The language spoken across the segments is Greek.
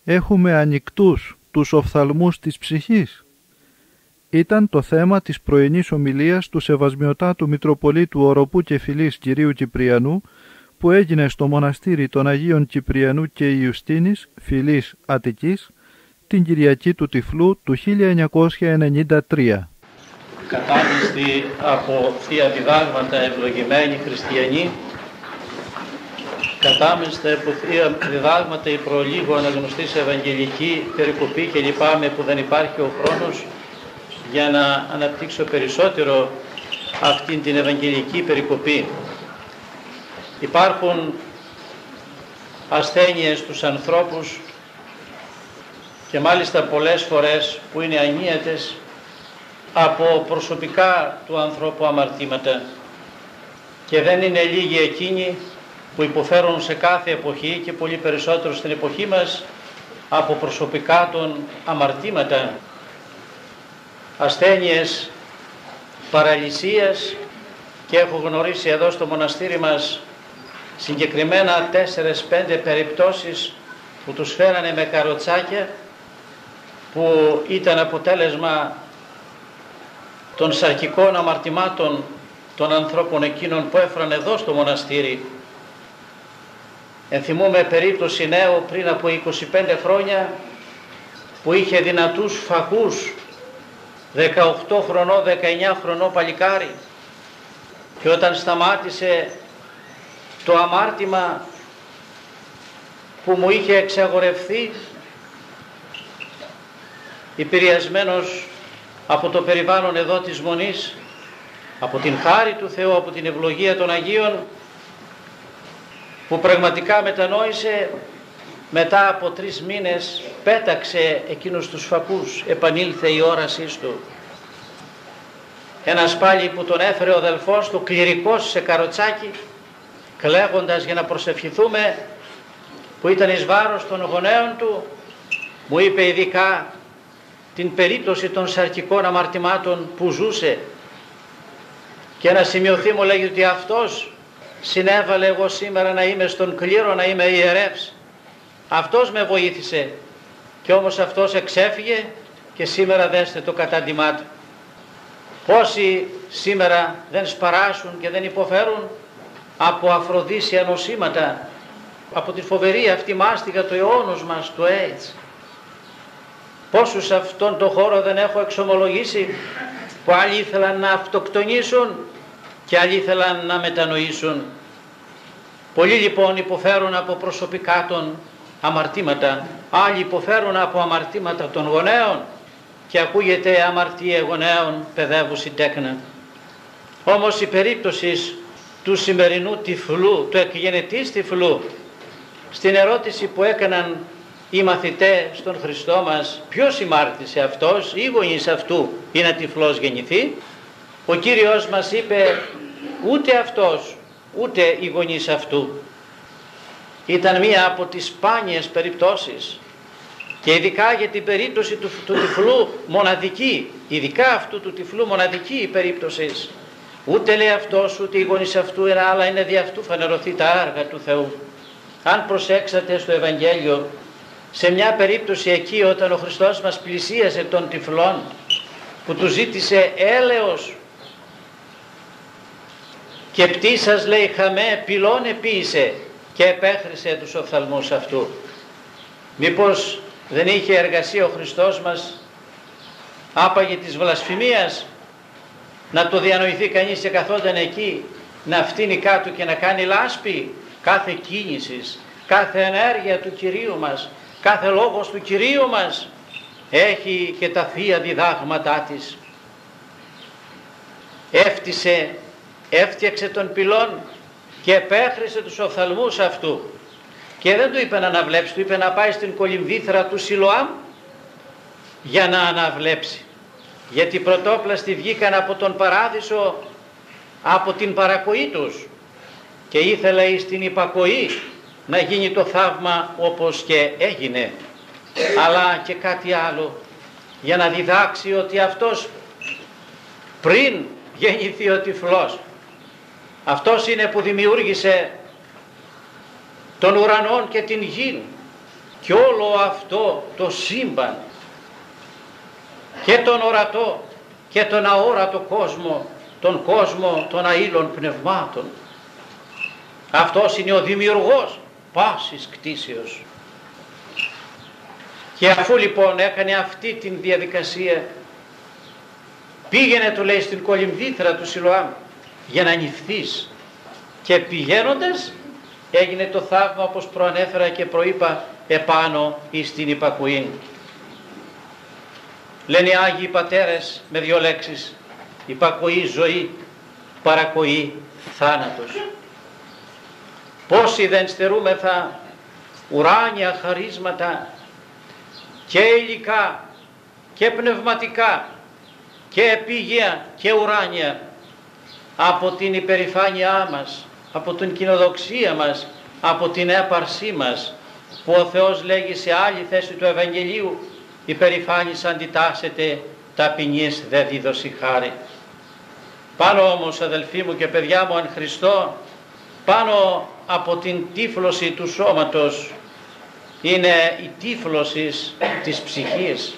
Έχουμε ανοιχτούς τους οφθαλμούς της ψυχής? Ήταν το θέμα της πρωινής ομιλίας του Σεβασμιωτάτου Μητροπολίτου Οροπού και Φιλής Κυρίου Κυπριανού, που έγινε στο μοναστήρι των Αγίων Κυπριανού και Ιουστίνης, Φιλής Αττικής, την Κυριακή του Τυφλού του 1993. Κατάμειστη από Θεία Διδάγματα ευλογημένοι χριστιανοί, κατάμεστε από Θεία Διδάγματα η προλίγο αναγνωστής Ευαγγελική περικοπή, και λυπάμαι που δεν υπάρχει ο χρόνος για να αναπτύξω περισσότερο αυτήν την Ευαγγελική περικοπή. Υπάρχουν ασθένειες στους ανθρώπους και μάλιστα πολλές φορές που είναι ανίατες από προσωπικά του ανθρώπου αμαρτήματα, και δεν είναι λίγοι εκείνοι που υποφέρουν σε κάθε εποχή και πολύ περισσότερο στην εποχή μας από προσωπικά των αμαρτήματα. Ασθένειες παραλυσίας, και έχω γνωρίσει εδώ στο μοναστήρι μας συγκεκριμένα 4-5 περιπτώσεις που τους φέρανε με καροτσάκια, που ήταν αποτέλεσμα των σαρκικών αμαρτημάτων των ανθρώπων εκείνων που έφεραν εδώ στο μοναστήρι. Ενθυμούμε περίπτωση νέου πριν από 25 χρόνια που είχε δυνατούς φακούς, 18 χρονών, 19 χρονών παλικάρι, και όταν σταμάτησε το αμάρτημα που μου είχε εξαγορευθεί, επηρεασμένος από το περιβάλλον εδώ της Μονής, από την χάρη του Θεού, από την ευλογία των Αγίων, που πραγματικά μετανόησε, μετά από 3 μήνες πέταξε εκείνους τους φακούς, επανήλθε η όρασής του. Ένας πάλι που τον έφερε ο αδελφός του, κληρικός σε καροτσάκι, κλαίγοντας για να προσευχηθούμε, που ήταν εις βάρος των γονέων του, μου είπε ειδικά την περίπτωση των σαρκικών αμαρτημάτων που ζούσε, και να σημειωθεί, μου λέγει, ότι αυτός συνέβαλε εγώ σήμερα να είμαι στον κλήρο, να είμαι ιερεύς. Αυτός με βοήθησε, και όμως αυτός εξέφυγε και σήμερα δέστε το κατάντημά του. Πόσοι σήμερα δεν σπαράσουν και δεν υποφέρουν από αφροδίσια νοσήματα, από τη φοβερή αυτή μάστιγα του αιώνος μας, του AIDS. Πόσους σε αυτόν τον χώρο δεν έχω εξομολογήσει, που άλλοι ήθελαν να αυτοκτονήσουν και άλλοι ήθελαν να μετανοήσουν. Πολλοί λοιπόν υποφέρουν από προσωπικά των αμαρτήματα, άλλοι υποφέρουν από αμαρτήματα των γονέων, και ακούγεται αμαρτία γονέων παιδεύουσι τέκνα. Όμως η περίπτωση του σημερινού τυφλού, του εκγενετής τυφλού, στην ερώτηση που έκαναν οι μαθητές στον Χριστό μας, ποιος ημάρτησε αυτός, οι γονείς αυτού, ή να τυφλός γεννηθεί, ο Κύριος μας είπε ούτε αυτός ούτε οι γονείς αυτού. Ήταν μία από τις σπάνιες περιπτώσεις, και ειδικά για την περίπτωση του τυφλού μοναδική, ειδικά αυτού του τυφλού μοναδική η περίπτωση. Ούτε λέει αυτός ούτε οι γονείς αυτού, αλλά είναι δι' αυτού φανερωθεί τα άργα του Θεού. Αν προσέξατε στο Ευαγγέλιο, σε μια περίπτωση εκεί όταν ο Χριστός μας πλησίασε των τυφλών, που του ζήτησε έλεος, και πτήσας λέει χαμέ πυλών επίησε, και επέχρισε τους οφθαλμούς αυτού. Μήπως δεν είχε εργασία ο Χριστός μας άπαγε της βλασφημίας, να το διανοηθεί κανείς και καθόταν εκεί να φτύνει κάτω και να κάνει λάσπη κάθε κίνησης, κάθε ενέργεια του Κυρίου μας, κάθε λόγος του Κυρίου μας έχει και τα θεία διδάγματά της. Έφτιαξε τον πυλών και επέχρισε τους οφθαλμούς αυτού, και δεν του είπε να αναβλέψει, του είπε να πάει στην κολυμβήθρα του Σιλοάμ για να αναβλέψει, γιατί πρωτόπλαστοι βγήκαν από τον παράδεισο από την παρακοή τους και ήθελε στην υπακοή να γίνει το θαύμα όπως και έγινε, αλλά και κάτι άλλο, για να διδάξει ότι αυτός πριν γεννηθεί ο τυφλός, αυτός είναι που δημιούργησε τον ουρανόν και την γη και όλο αυτό το σύμπαν και τον ορατό και τον αόρατο κόσμο, τον κόσμο των αήλων πνευμάτων. Αυτός είναι ο δημιουργός πάσης κτήσεως. Και αφού λοιπόν έκανε αυτή την διαδικασία, πήγαινε, του λέει, στην κολυμβήθρα του Σιλοάμ για να νυφθείς, και πηγαίνοντας έγινε το θαύμα, όπως προανέφερα και προείπα, επάνω εις την υπακουή. Λένε οι Άγιοι Πατέρες με δύο λέξεις: υπακοή ζωή, παρακοή θάνατος. Πόσοι δεν στερούμεθα ουράνια χαρίσματα και υλικά και πνευματικά και επίγεια και ουράνια από την υπερηφάνειά μας, από την κοινοδοξία μας, από την έπαρσή μας, που ο Θεός λέγει σε άλλη θέση του Ευαγγελίου: υπερηφάνης αντιτάσσεται, ταπεινής δε δίδωση χάρη. Πάνω όμως, αδελφοί μου και παιδιά μου εν Χριστώ, πάνω από την τύφλωση του σώματος είναι η τύφλωση της ψυχής.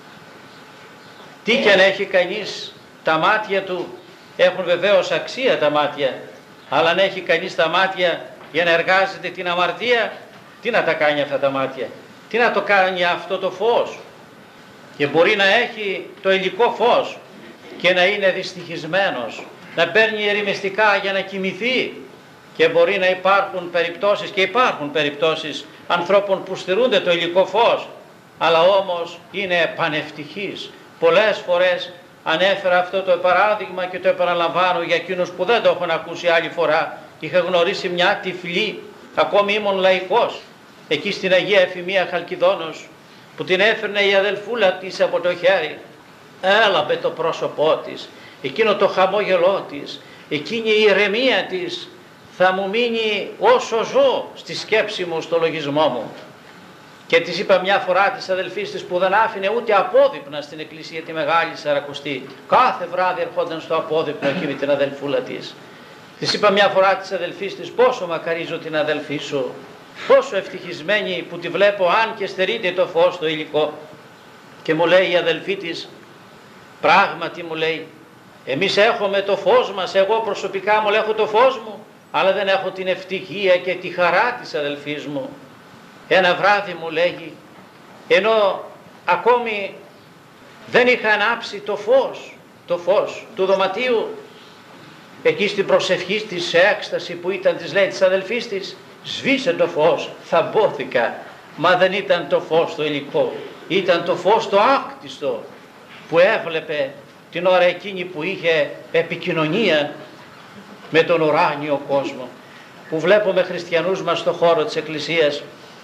Τι και αν έχει κανείς τα μάτια του, έχουν βεβαίως αξία τα μάτια, αλλά αν έχει κανείς τα μάτια για να εργάζεται την αμαρτία, τι να τα κάνει αυτά τα μάτια, τι να το κάνει αυτό το φως? Και μπορεί να έχει το υλικό φως και να είναι δυστυχισμένος, να παίρνει ερημιστικά για να κοιμηθεί, και μπορεί να υπάρχουν περιπτώσεις, και υπάρχουν περιπτώσεις ανθρώπων που στερούνται το υλικό φως, αλλά όμως είναι πανευτυχείς. Πολλές φορές ανέφερα αυτό το παράδειγμα και το επαναλαμβάνω για εκείνους που δεν το έχουν ακούσει άλλη φορά. Είχα γνωρίσει μια τυφλή, ακόμη ήμουν λαϊκός, εκεί στην Αγία Εφημία Χαλκιδόνος, που την έφερνε η αδελφούλα της από το χέρι. Έλαμπε το πρόσωπό της, εκείνο το χαμόγελό της, εκείνη η ηρεμία της θα μου μείνει όσο ζω στη σκέψη μου, στο λογισμό μου. Και της είπα μια φορά της αδελφής της, που δεν άφηνε ούτε απόδειπνα στην εκκλησία τη Μεγάλη Σαρακοστή, κάθε βράδυ ερχόταν στο απόδειπνο εκεί με την αδελφούλα της. Της είπα μια φορά της αδελφής της: πόσο μακαρίζω την αδελφή σου, πόσο ευτυχισμένη που τη βλέπω, αν και στερείται το φως το υλικό. Και μου λέει η αδελφή της: πράγματι, μου λέει, εμείς έχουμε το φως μας, εγώ προσωπικά μου έχω το φως μου, αλλά δεν έχω την ευτυχία και τη χαρά της αδελφής μου. Ένα βράδυ, μου λέγει, ενώ ακόμη δεν είχα ανάψει το φως του δωματίου, εκεί στην προσευχή της, σε έκσταση που ήταν, της λέει της αδελφής της: σβήσε το φως. Θαμπόθηκα, μα δεν ήταν το φως το υλικό, ήταν το φως το άκτιστο που έβλεπε την ώρα εκείνη που είχε επικοινωνία με τον ουράνιο κόσμο. Που βλέπουμε χριστιανούς μας στο χώρο της Εκκλησίας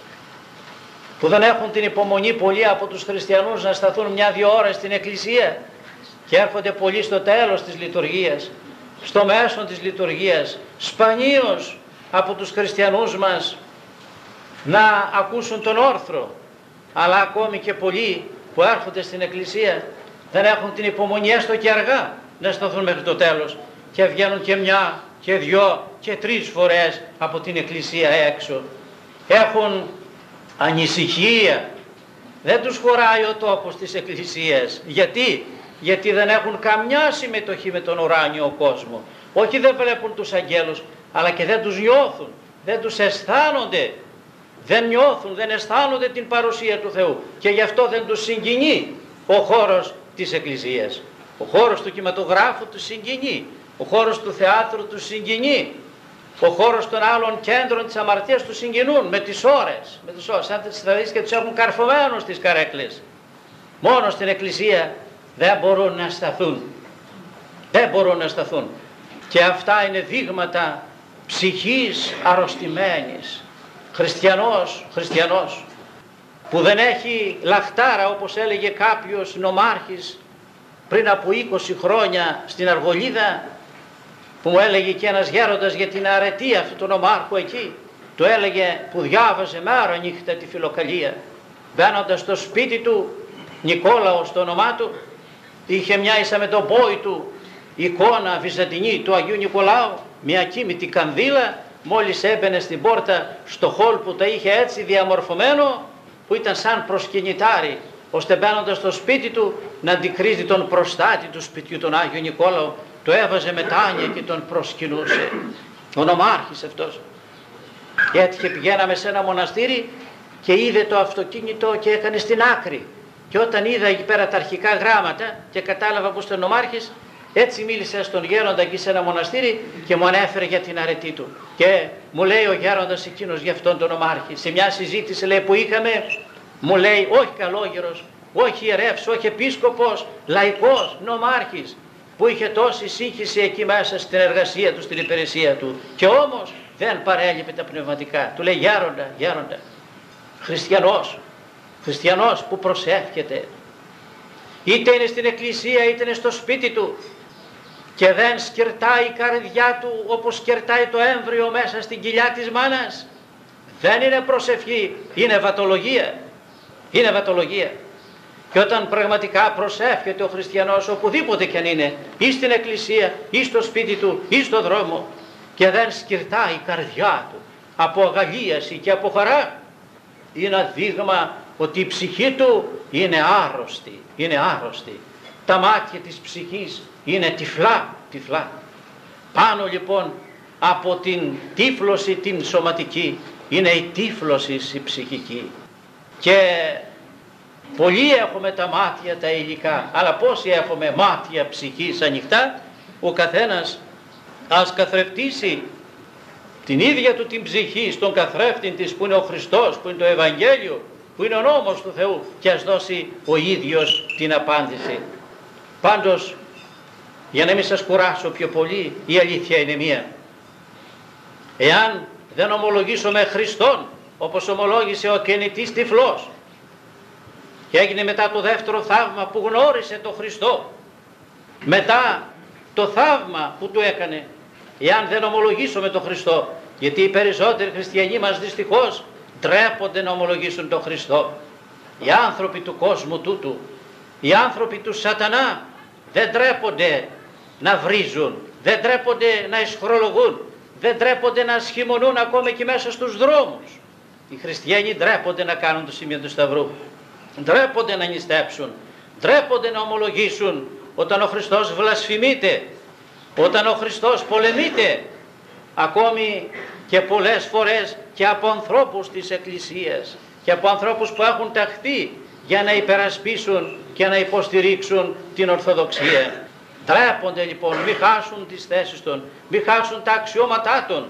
που δεν έχουν την υπομονή πολλοί από τους χριστιανούς να σταθούν 1-2 ώρες στην Εκκλησία και έρχονται πολλοί στο τέλος της λειτουργίας, στο μέσο της λειτουργίας. Σπανίως από τους χριστιανούς μας να ακούσουν τον όρθρο, αλλά ακόμη και πολλοί που έρχονται στην Εκκλησία δεν έχουν την υπομονή έστω και αργά να σταθούν μέχρι το τέλος και βγαίνουν και 1 και 2 και 3 φορές από την Εκκλησία έξω. Έχουν ανησυχία, δεν τους χωράει ο τόπος της Εκκλησίας. Γιατί δεν έχουν καμιά συμμετοχή με τον ουράνιο κόσμο. Όχι, δεν βλέπουν τους αγγέλους, αλλά και δεν τους νιώθουν, δεν τους αισθάνονται, δεν νιώθουν, δεν αισθάνονται την παρουσία του Θεού, και γι' αυτό δεν τους συγκινεί ο χώρος της Εκκλησίας. Ο χώρος του κινηματογράφου τους συγκινεί, ο χώρος του θεάτρου τους συγκινεί, ο χώρος των άλλων κέντρων της αμαρτίας τους συγκινούν με τις ώρες. Αν θα δεις και τους έχουν καρφωμένους στις καρέκλες. Μόνο στην Εκκλησία δεν μπορούν να σταθούν. Δεν μπορούν να σταθούν. Και αυτά είναι δείγματα ψυχής αρρωστημένης. Χριστιανός που δεν έχει λαχτάρα, όπως έλεγε κάποιος νομάρχης πριν από 20 χρόνια στην Αργολίδα, που μου έλεγε και ένας γέροντας για την αρετή αυτού του νομάρχου εκεί, του έλεγε, που διάβαζε μέρα νύχτα τη Φιλοκαλία, μπαίνοντας στο σπίτι του, Νικόλαος το όνομά του, είχε μια ίσα με τον πόη του εικόνα βυζαντινή του Αγίου Νικολάου, μια κοίμητη κανδύλα, μόλις έμπαινε στην πόρτα στο χόλ που τα είχε έτσι διαμορφωμένο, που ήταν σαν προσκυνητάρι, ώστε μπαίνοντας στο σπίτι του να αντικρίζει τον προστάτη του σπιτιού, τον Άγιο Νικόλαο, το έβαζε μετάνια και τον προσκυνούσε. Ο νομάρχης αυτός. Έτυχε, πηγαίναμε σε ένα μοναστήρι και είδε το αυτοκίνητο και έκανε στην άκρη. Και όταν είδα εκεί πέρα τα αρχικά γράμματα και κατάλαβα πως ήταν νομάρχης, έτσι μίλησε στον γέροντα εκεί σε ένα μοναστήρι και μου ανέφερε για την αρετή του. Και μου λέει ο γέροντας εκείνος για αυτόν τον νομάρχη. Σε μια συζήτηση, λέει, που είχαμε, μου λέει, όχι καλόγερος, όχι ιερεύς, όχι επίσκοπος, λαϊκός, νομάρχης, που είχε τόση σύγχυση εκεί μέσα στην εργασία του, στην υπηρεσία του, και όμως δεν παρέλειπε τα πνευματικά. Του λέει, γέροντα, χριστιανός που προσεύχεται, είτε είναι στην εκκλησία είτε είναι στο σπίτι του και δεν σκερτάει η καρδιά του όπως σκερτάει το έμβριο μέσα στην κοιλιά της μάνας, δεν είναι προσευχή, είναι βατολογία. Είναι βατολογία. Και όταν πραγματικά προσεύχεται ο χριστιανός, οπουδήποτε κι αν είναι, ή στην εκκλησία, ή στο σπίτι του, ή στο δρόμο, και δεν σκυρτάει η καρδιά του από αγαλίαση και από χαρά, είναι ένα δείγμα ότι η ψυχή του είναι άρρωστη. Είναι άρρωστη. Τα μάτια της ψυχής είναι τυφλά. Πάνω λοιπόν από την τύφλωση την σωματική είναι η τύφλωση η ψυχική. Και πολλοί έχουμε τα μάτια τα υλικά, αλλά πόσοι έχουμε μάτια ψυχής ανοιχτά? Ο καθένας ας καθρεφτήσει την ίδια του την ψυχή στον καθρέφτη της που είναι ο Χριστός, που είναι το Ευαγγέλιο, που είναι ο νόμος του Θεού, και ας δώσει ο ίδιος την απάντηση. Πάντως, για να μην σας κουράσω πιο πολύ, η αλήθεια είναι μία. Εάν δεν ομολογήσω με Χριστόν, όπως ομολόγησε ο κενητής τυφλός, και έγινε μετά το δεύτερο θαύμα που γνώρισε τον Χριστό, μετά το θαύμα που του έκανε, εάν δεν ομολογήσω με τον Χριστό, γιατί οι περισσότεροι χριστιανοί μας δυστυχώς ντρέπονται να ομολογήσουν τον Χριστό. Οι άνθρωποι του κόσμου τούτου, οι άνθρωποι του σατανά, δεν ντρέπονται να βρίζουν, δεν ντρέπονται να εισχρολογούν, δεν ντρέπονται να σχημονούν ακόμα και μέσα στους δρόμους. Οι χριστιανοί ντρέπονται να κάνουν το σημείο του Σταυρού, ντρέπονται να νηστέψουν, ντρέπονται να ομολογήσουν όταν ο Χριστός βλασφημείται, όταν ο Χριστός πολεμείται, ακόμη και πολλές φορές και από ανθρώπους της Εκκλησίας και από ανθρώπους που έχουν ταχθεί για να υπερασπίσουν και να υποστηρίξουν την Ορθοδοξία. Ντρέπονται λοιπόν, μη χάσουν τις θέσεις των, μη χάσουν τα αξιώματά των,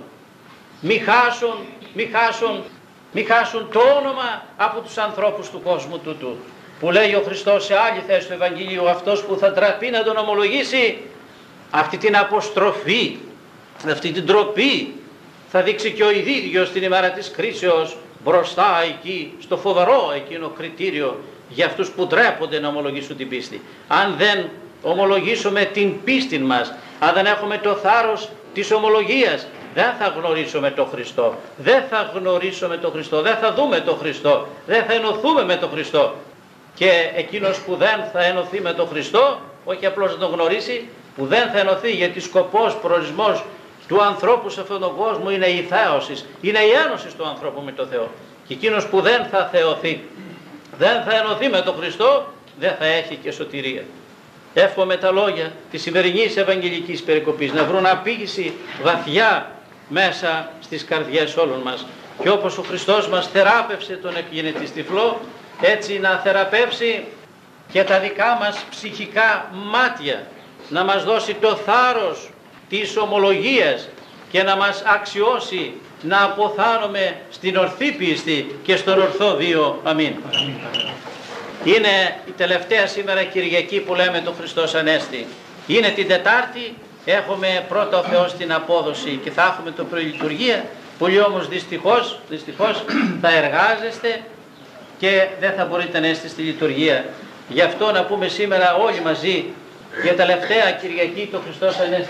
μη χάσουν το όνομα από τους ανθρώπους του κόσμου τούτου. Που λέει ο Χριστός σε άλλη θέση του Ευαγγελίου, αυτός που θα ντραπεί να τον ομολογήσει, αυτή την αποστροφή, αυτή την ντροπή θα δείξει και ο ίδιος την ημέρα της κρίσεως μπροστά εκεί στο φοβερό εκείνο κριτήριο για αυτούς που ντρέπονται να ομολογήσουν την πίστη. Αν δεν ομολογήσουμε την πίστη μας, αν δεν έχουμε το θάρρος της ομολογίας, δεν θα γνωρίσουμε τον Χριστό, δεν θα γνωρίσουμε τον Χριστό, δεν θα δούμε τον Χριστό, δεν θα ενωθούμε με τον Χριστό. Και εκείνος που δεν θα ενωθεί με τον Χριστό, όχι απλώς να τον γνωρίσει, που δεν θα ενωθεί, γιατί σκοπός, προορισμός του ανθρώπου σε αυτόν τον κόσμο είναι η θέωση, είναι η ένωση του ανθρώπου με τον Θεό. Και εκείνος που δεν θα θεωθεί, δεν θα ενωθεί με τον Χριστό, δεν θα έχει και σωτηρία. Εύχομαι τα λόγια της σημερινής Ευαγγελικής Περικοπής να βρουν απήγηση βαθιά μέσα στις καρδιές όλων μας. Και όπως ο Χριστός μας θεράπευσε τον εκγενετή τυφλό, έτσι να θεραπεύσει και τα δικά μας ψυχικά μάτια, να μας δώσει το θάρρος της ομολογίας και να μας αξιώσει να αποθάνουμε στην ορθή πίστη και στον ορθό βίο. Αμήν. Είναι η τελευταία σήμερα Κυριακή που λέμε το Χριστός Ανέστη. Είναι την Τετάρτη, έχουμε πρώτα ο Θεός την απόδοση και θα έχουμε το πρωιλειτουργία. Πολλοί όμως δυστυχώς θα εργάζεστε και δεν θα μπορείτε να είστε στη λειτουργία. Γι' αυτό να πούμε σήμερα όλοι μαζί για τελευταία Κυριακή το Χριστός Ανέστη.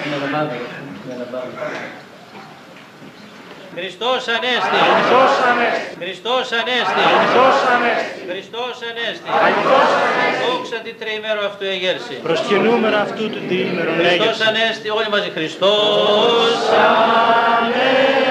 Χριστός Ανέστη! Χριστός Ανέστη! Χριστός Ανέστη! Χριστός Ανέστη! Δόξα την τριημέρο αυτού εγέρση. Προσκυνούμενα αυτού του τριήμερον έγερση. Χριστός Ανέστη, όλοι μαζί. Χριστός Ανέστη!